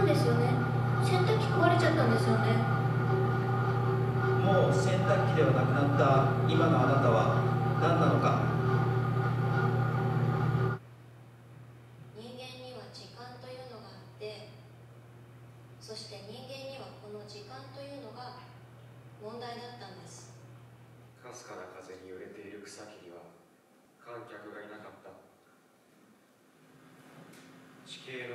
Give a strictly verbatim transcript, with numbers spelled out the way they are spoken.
んですよね。洗濯機壊れちゃったんですよね。 もう洗濯機ではなくなった今のあなたは何なのか。 人間には時間というのがあって、そして人間にはこの時間というのが問題だったんです。 かすかな風に揺れている草木には観客がいなかった。地形の